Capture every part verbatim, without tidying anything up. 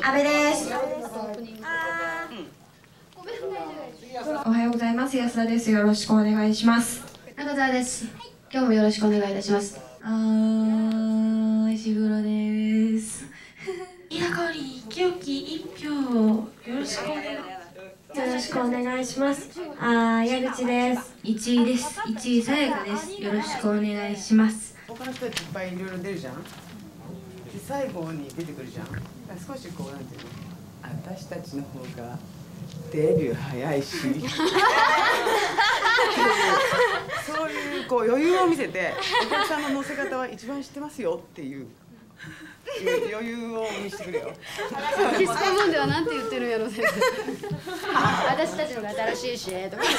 阿部です。おはようございます。安田です。よろしくお願いします。 中澤です。今日もよろしくお願いいたします。 あー、石黒です。 飯田香織、清き一票よろしくお願いよろしくお願いします。あー、矢口です。一位です。一位さやかです。よろしくお願いします。 他の人たちいっぱいいろいろ出るじゃん。で最後に出てくるじゃん。少しこうなんていうの、私たちの方がデビュー早いしそういうこう余裕を見せて、お客さんの乗せ方は一番知ってますよっていう余裕を見せてくれよ。 キスカモンではなんて言ってるんやろ先生。私たちのが新しいしとか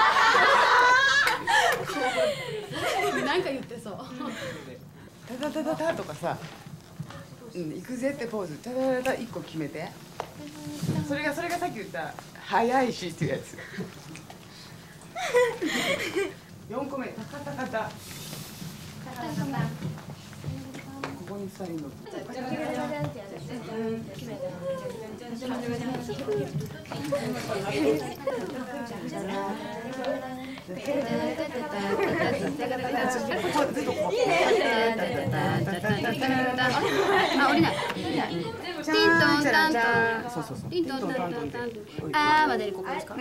なんか言ってそう。 タタタタタとかさ、うん、行くぜってポーズ、タタタタ一個決めて。それがそれがさっき言った早いしっていうやつ。四個目、タカタカタ。ここに二人の。 あ、降りない。ティントンタントン。 そうそうそう。 ティントンタントンタントン。あーまでここですか。うん。